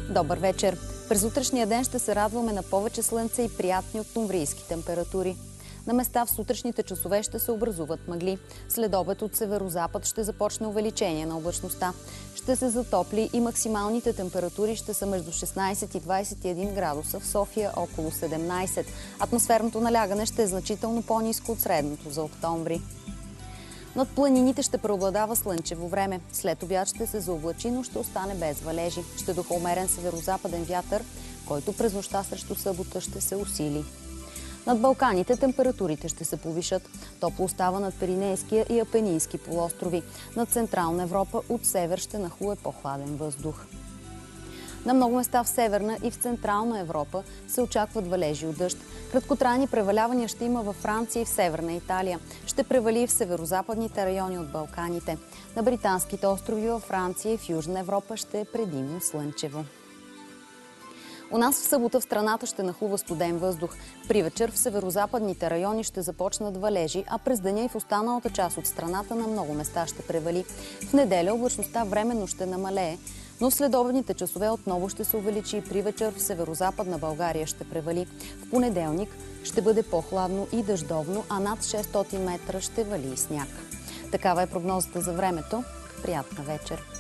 Добър вечер! През утрешния ден ще се радваме на повече слънце и приятни октомврийски температури. На места в сутрешните часове ще се образуват мъгли. След обед от северозапад ще започне увеличение на облачността. Ще се затопли и максималните температури ще са между 16 и 21 градуса, в София около 17. Атмосферното налягане ще е значително по-ниско от средното за октомври. Над планините ще преобладава слънчево време. След обяд ще се заоблачи, но ще остане без валежи. Ще духа умерен северозападен вятър, който през нощта срещу събота ще се усили. Над Балканите температурите ще се повишат. Топло остава над Пиринейския и Апенински полуострови. Над Централна Европа от север ще нахлуе по-хладен въздух. На много места в Северна и в Централна Европа се очакват валежи от дъжд. Краткотрайни превалявания ще има във Франция и в Северна Италия. Ще превали и в северозападните райони от Балканите. На британските острови във Франция и в Южна Европа ще е предимно слънчево. У нас в събота в страната ще нахлува студен въздух. При вечер в северозападните райони ще започнат валежи, а през деня и в останалата част от страната на много места ще превали. В неделя облачността временно ще намалее, но в следобедните часове отново ще се увеличи и при вечер в северозападна България ще превали. В понеделник ще бъде по-хладно и дъждовно, а над 600 метра ще вали и сняг. Такава е прогнозата за времето. Приятна вечер!